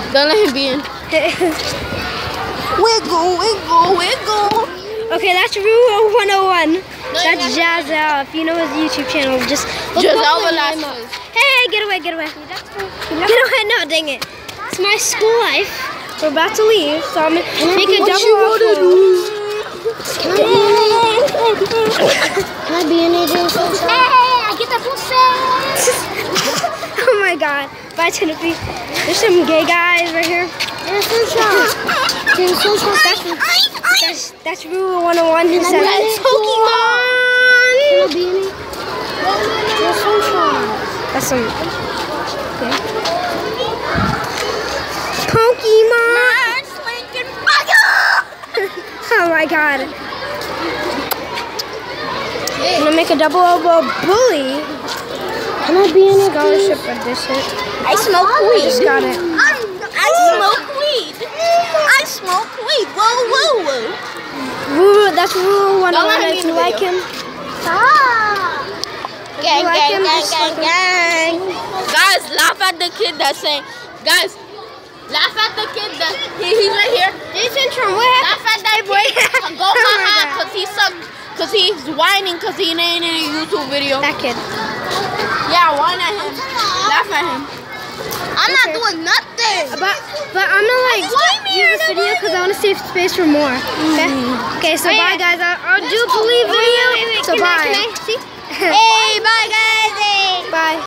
Don't let him be in. Wiggle, wiggle, wiggle. Okay, that's Rule 101. That's Jazzel. If you know his YouTube channel, just look Jazzel up his name up. Hey, get away, get away. Get away, no, dang it. It's my school life. We're about to leave, so I'm gonna make a double upload. Can I be in it? Hey, I get the pussy. Oh my god. Bye, Timothy. There's some gay guys right here. That's Rule 101. He said Pokemon. That's some. Okay. Pokemon. Oh my god. I'm gonna make a double elbow bully. Can I be in a scholarship edition? I smoke weed. Just got it. I smoke weed. I smoke weed. Whoa, whoa, whoa. That's Rule 101. If you like him. Gang, like gang, him, gang, just gang, gang. Guys, laugh at the kid that's saying, guys, laugh at the kid that, he's right here. Jason Trump, what happened? Laugh at that boy. Go haha, because he sucked, because he's whining, because he ain't in a YouTube video. That kid. Yeah, whine at him. Laugh at him. I'm not doing nothing. But I'm gonna like do this video because I want to save space for more. Okay. Okay. So bye guys. I'll do a believe video. So bye. Hey, bye guys. Bye.